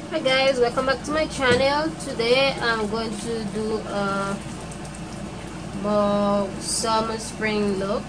Hi guys, welcome back to my channel. Today I'm going to do a more summer spring look.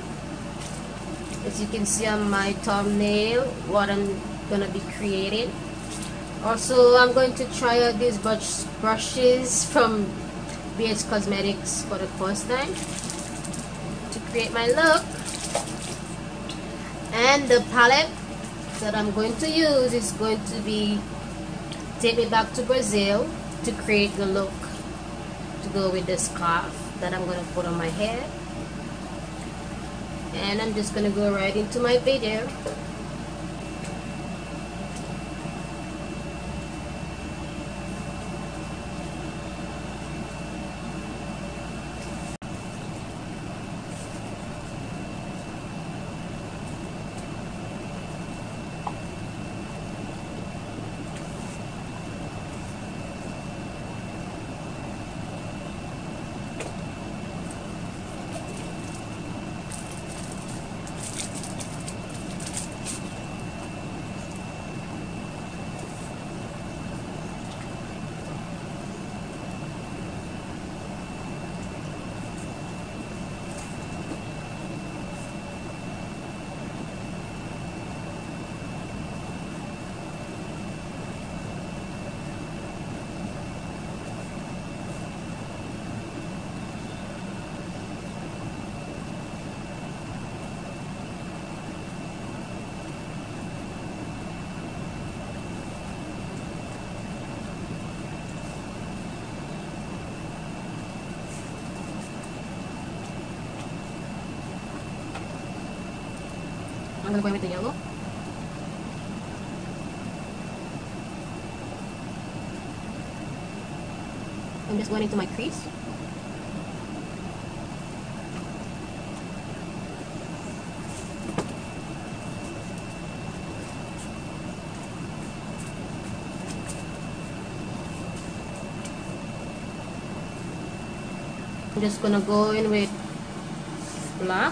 As you can see on my thumbnail, what I'm gonna be creating. Also, I'm going to try out these brushes from BH Cosmetics for the first time to create my look. And the palette that I'm going to use is going to be Take Me Back to Brazil to create the look to go with the scarf that I'm going to put on my head. And I'm just going to go right into my video. I'm going to go in with the yellow. I'm just going into my crease. I'm just going to go in with black.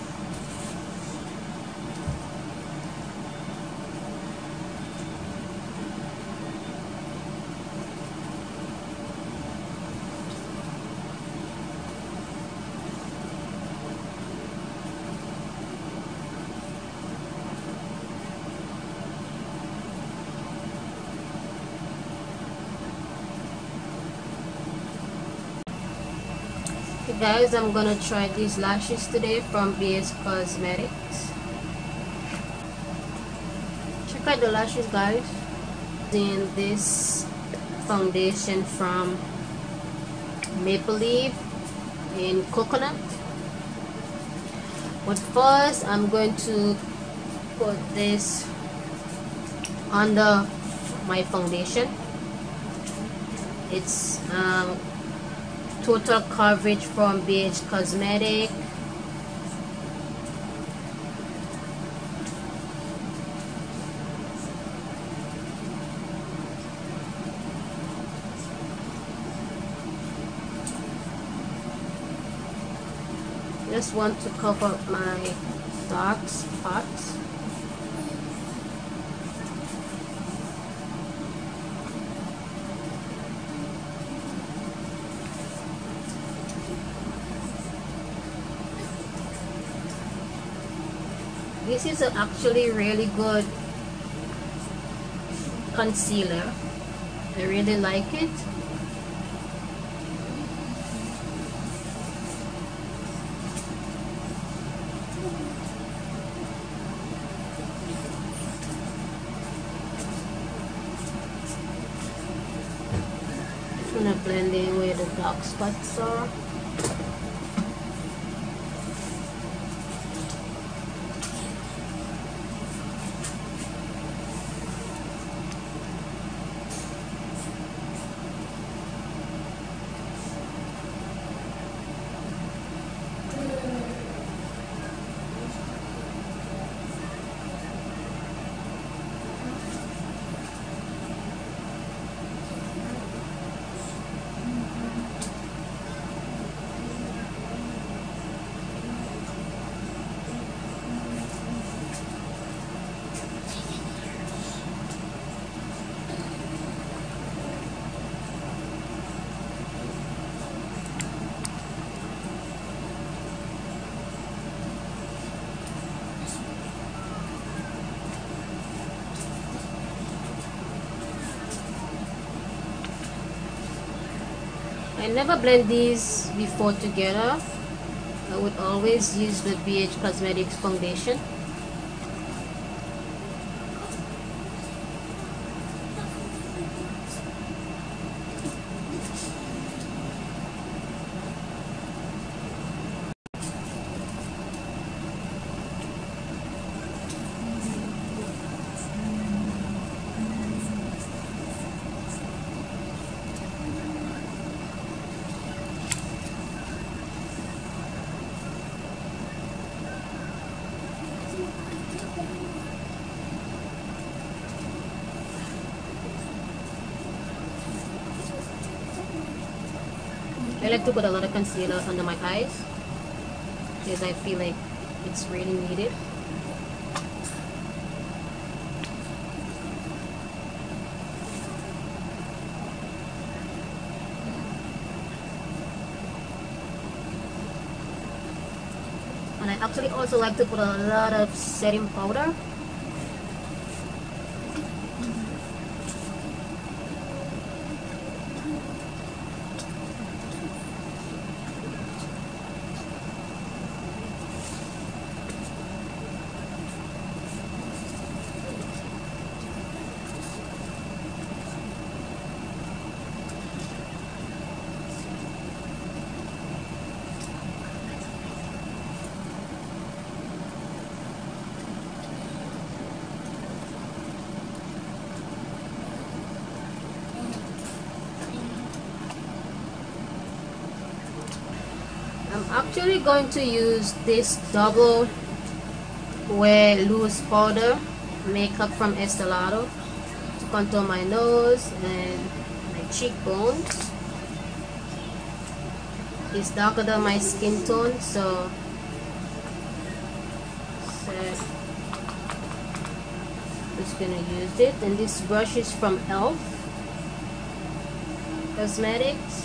Okay guys, I'm gonna try these lashes today from BH Cosmetics. Check out the lashes guys. In this foundation from Maple Leaf in coconut. But first I'm going to put this under my foundation. It's Total Coverage from BH Cosmetics. Just want to cover my dark spots. This is actually really good concealer. I really like it. Just gonna blend in where the dark spots are. I never blend these before together. I would always use the BH Cosmetics foundation. I like to put a lot of concealer under my eyes because I feel like it's really needed. And I actually also like to put a lot of setting powder. I'm actually going to use this double wear loose powder makeup from Estee Lauder to contour my nose and my cheekbones. It's darker than my skin tone, so just gonna use it. And this brush is from e.l.f. Cosmetics.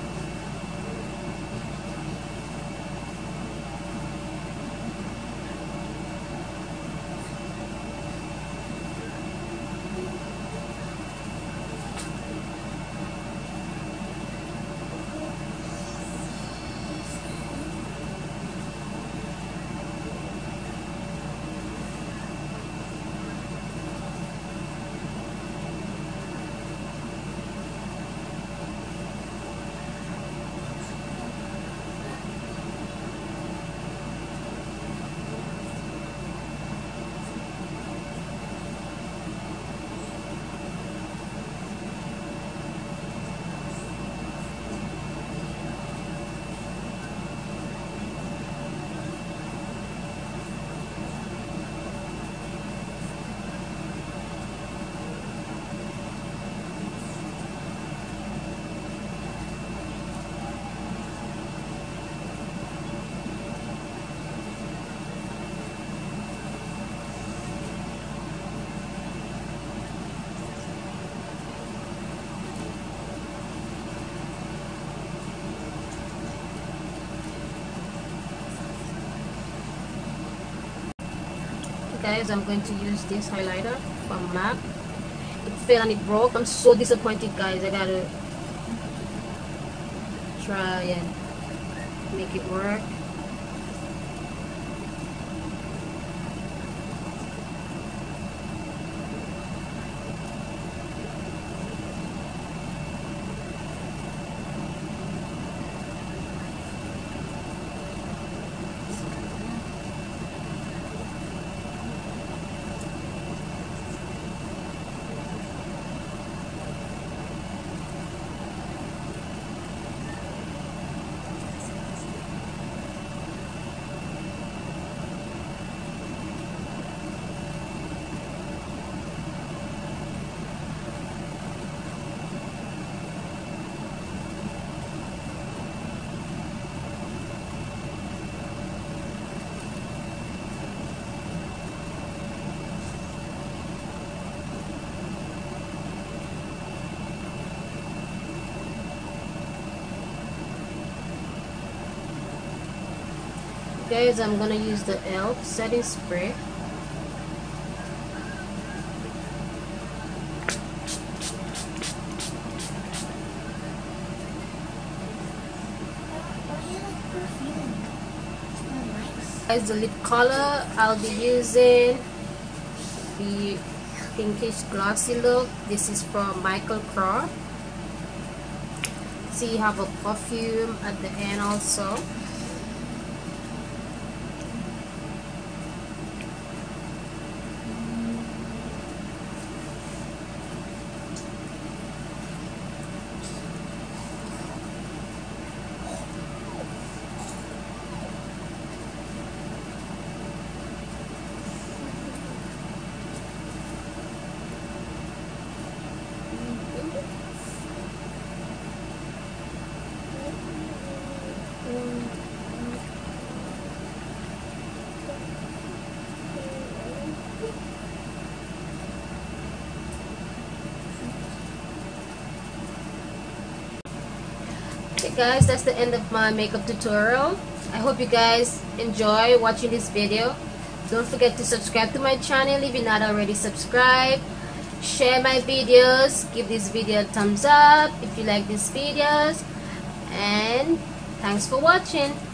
Guys, I'm going to use this highlighter from MAC. It fell and it broke. I'm so disappointed, guys. I gotta try and make it work. Guys, I'm gonna use the e.l.f. setting spray. Guys, the lip color I'll be using the pinkish glossy look. This is from Michael Kors. See, you have a perfume at the end also. Okay guys, that's the end of my makeup tutorial. I hope you guys enjoy watching this video. Don't forget to subscribe to my channel if you're not already subscribed. Share my videos, give this video a thumbs up if you like these videos, and thanks for watching.